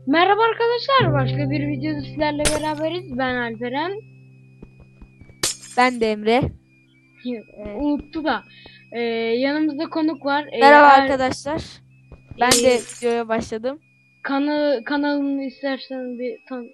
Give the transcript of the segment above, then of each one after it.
Merhaba arkadaşlar, başka bir videoda sizlerle beraberiz. Ben Alperen. Ben de Emre. Unuttu da. Yanımızda konuk var. Merhaba arkadaşlar. Ben de e, videoya başladım. kanalını istersen bir tanıt.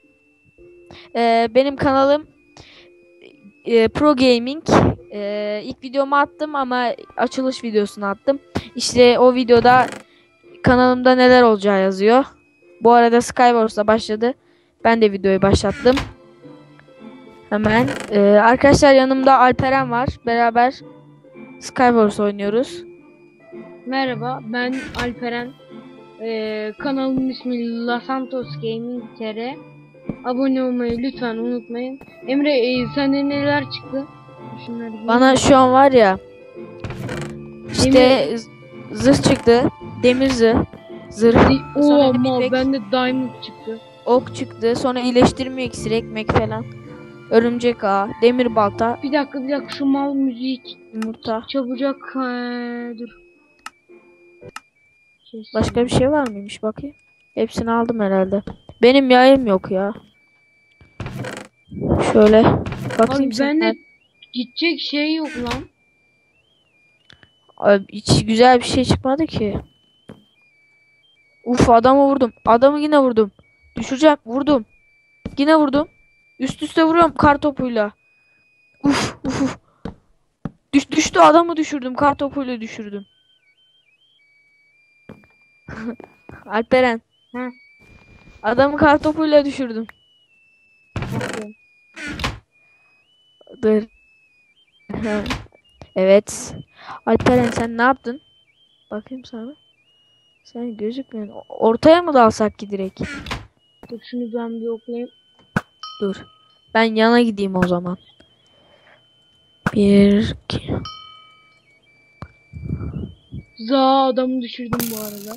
Benim kanalım Pro Gaming. İlk videomu attım ama açılış videosunu attım. İşte o videoda kanalımda neler olacağı yazıyor. Bu arada Skywars'la başladı. Ben de videoyu başlattım. Hemen. Arkadaşlar yanımda Alperen var. Beraber Skywars oynuyoruz. Merhaba, ben Alperen. Kanalımın ismi Lasantos Gaming TR. Abone olmayı lütfen unutmayın. Emre, sende neler çıktı? Bana şu an var ya işte zırh çıktı. Demir zırh. Oo, bende diamond çıktı. Ok çıktı. Sonra iyileştirme iksiri, ekmek falan. Örümcek ağı, demir balta, Bir dakika şu mal müzik yumurta. çabucak dur. Başka bir şey var mıymış bakayım. Hepsini aldım herhalde. Benim yayım yok ya. Şöyle bakayım. Abi bende gidecek şey yok lan. Abi, hiç güzel bir şey çıkmadı ki. Uf, adamı vurdum. Adamı yine vurdum. Düşüreceğim. Vurdum. Yine vurdum. Üst üste vuruyorum kar topuyla. Uf uf uf. Düştü, adamı düşürdüm. Kar topuyla düşürdüm. Alperen. Hı. Adamı kar topuyla düşürdüm. Dur. Evet. Alperen sen ne yaptın? Bakayım sana. Sen gözükmüyorsun. Ortaya mı dalsak ki direkt? Dur şunu ben bir okuyayım. Dur. Ben yana gideyim o zaman. Bir, iki. Adamı düşürdüm bu arada.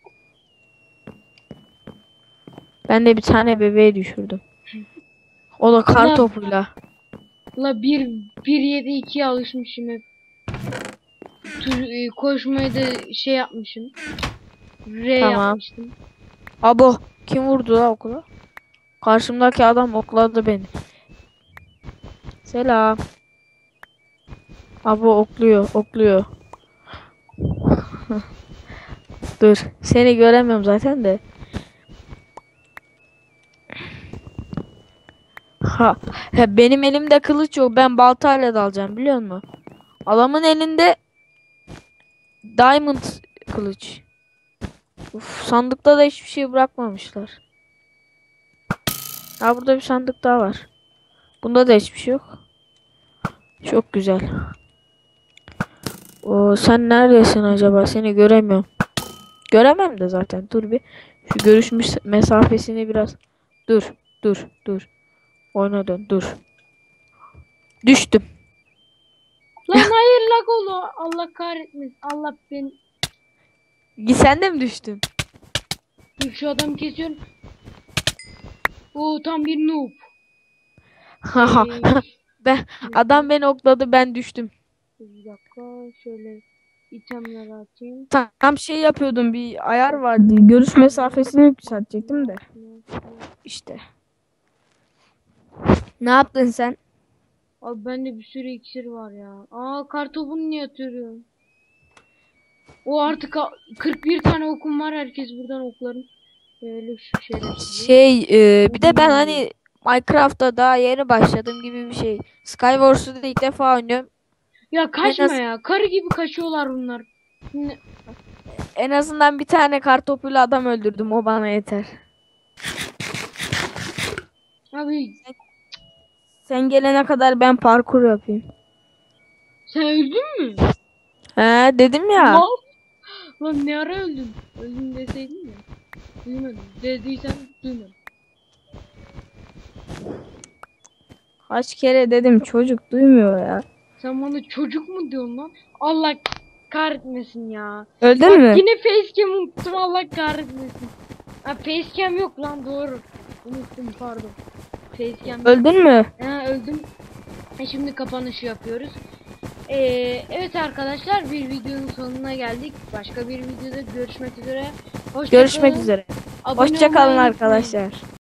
Ben de bir tane bebeği düşürdüm. O da kar topuyla. La 1.7.2'ye alışmışım hep. Koşmayı da şey yapmışım. Tamam. Yapmıştım. Abo, kim vurdu la okula? Karşımdaki adam okladı beni. Selam. Abo okluyor. Dur. Seni göremiyorum zaten de. Benim elimde kılıç yok. Ben baltayla dalacağım biliyor musun? Adamın elinde diamond kılıç. Uf, sandıkta da hiçbir şey bırakmamışlar. Ha, burada bir sandık daha var. Bunda da hiçbir şey yok. Çok güzel. O, sen neredesin acaba? Seni göremiyorum. Göremem de zaten. Dur bir. Şu görüş mesafesini biraz. Dur. Oyna dön. Dur. Düştüm. Lan hayır lag oldu. Allah kahretmesin. Allah beni. Sen de mi düştün? Dur şu adamı kesiyorum. O tam bir noob. Haha. Adam beni okladı, ben düştüm. Bir dakika şöyle itemleri atayım. Tam şey yapıyordum, bir ayar vardı. Görüş mesafesini yükseltecektim de. İşte. Ne yaptın sen? Abi bende bir sürü iksir var ya. Kartopunu niye atıyorum? O artık 41 tane okum var. Herkes buradan okların. Böyle şu Bir de ben hani Minecraft'ta daha yeni başladım gibi bir şey. Skywars'u da ilk defa oynuyorum. Ya kaçma ya. Karı gibi kaçıyorlar bunlar. En azından bir tane kartopuyla adam öldürdüm. O bana yeter. Abi Sen gelene kadar ben parkur yapayım. sen öldün mü? He, dedim ya. Lan ne ara öldün? Öldün deseydin ya. Duymadım. Dediysen duymadım. Kaç kere dedim, çocuk duymuyor ya. Sen bana çocuk mu diyorsun lan? Allah kahretmesin ya. Öldün mü? Yine facecam unuttum, Allah kahretmesin. Ha, facecam yok lan, doğru. Unuttum, pardon. Facecam. Öldün mü? Öldüm. Şimdi kapanışı yapıyoruz. Evet arkadaşlar, bir videonun sonuna geldik. Başka bir videoda görüşmek üzere. Hoşça Görüşmek kalın. üzere. Abone Hoşça kalın olmayı unutmayın. arkadaşlar.